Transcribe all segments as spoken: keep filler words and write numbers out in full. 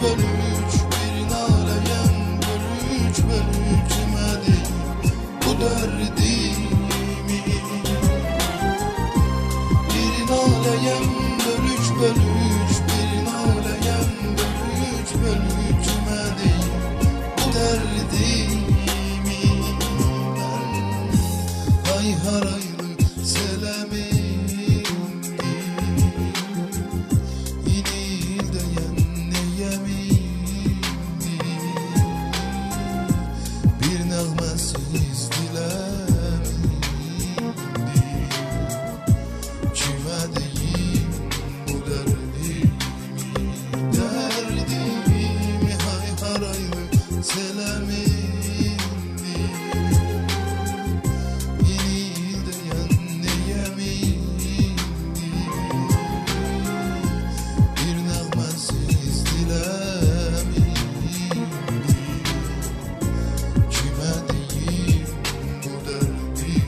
bölüç bir naleyem bölüç bölücüme değil bu derdimi. Bir naleyem bölüç bölüç bir naleyem bölüç bölücüme değil bu derdimi. Ben ay haraylı selemi siz dilemindi kime deyim bu derdimi. Derdimi hay haraylı selemindi inil deyen neyemindi. Bir nağmesiz dilemindi kime deyim bu derdimi.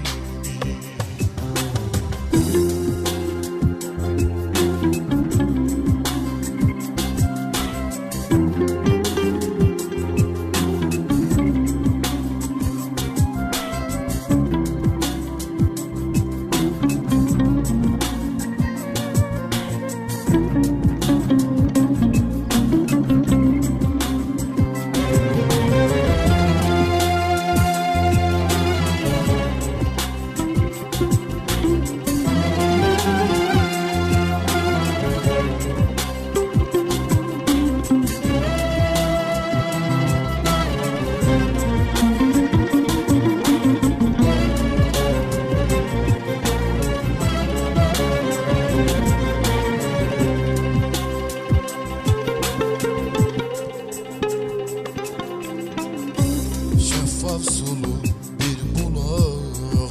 Şeffaf sulu bir bulağım,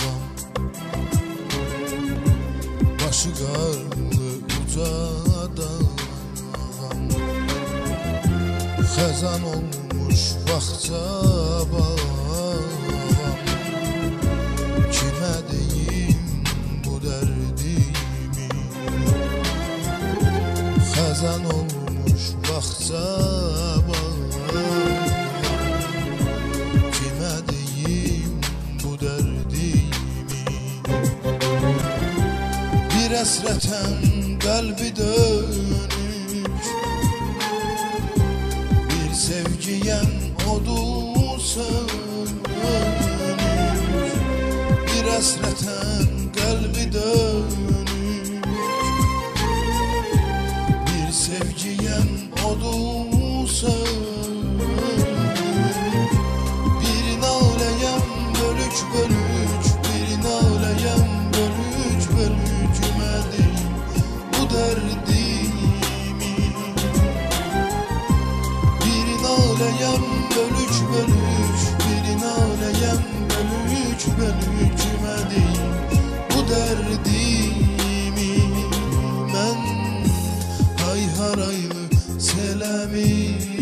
başı qarlı uca dağım, xəzan olmuş baxca bağım. Kimə deyim bu dərdimi, xəzan olmuş baxca bağım. Bir əsrətən qəlbi dönük, bir sevgiyən odu sönük. Bir əsrətən qəlbi dönük, bir sevgiyən odu sönük. Bir naləyəm bölüç bölüç bir naləyəm bölüç bölücüme değil bu derdimi. Bir naleyem bölüç bölüç bir naleyem bölüç bölücüme değil bu derdimi. Ben ay haraylı selemi